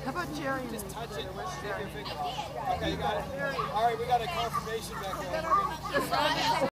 How about Jerry? Just touch it. Take your finger off. Okay, you got it. All right, we got a confirmation back there.